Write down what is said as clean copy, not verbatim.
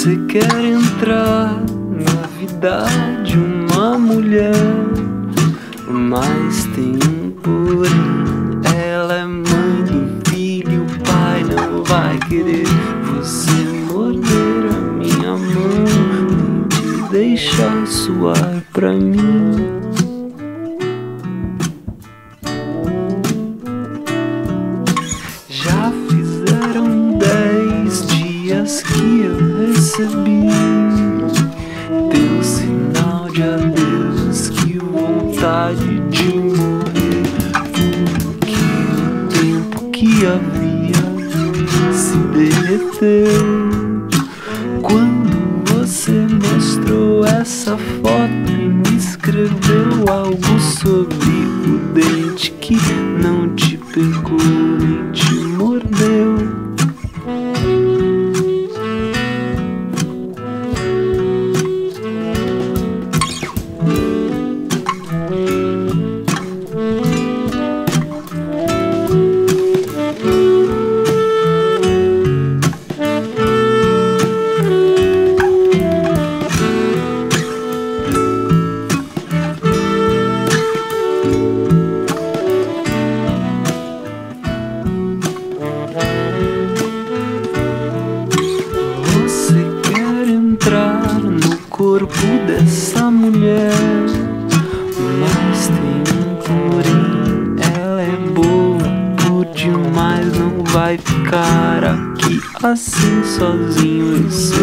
Você quer entrar na vida de uma mulher, mas tem um porém. Ela é mãe do filho, o pai não vai querer você morder a minha mão, nem te deixar suar pra mim. Já fizeram 10 dias que eu recebi teu sinal de adeus, que vontade de morrer, porque o tempo que havia se derreteu quando você mostrou essa foto e me escreveu algo sobre o dente que não te pegou nem te mordeu. Entrar no corpo dessa mulher, mas tem um porém. Ela é boa por demais, não vai ficar aqui assim sozinho e só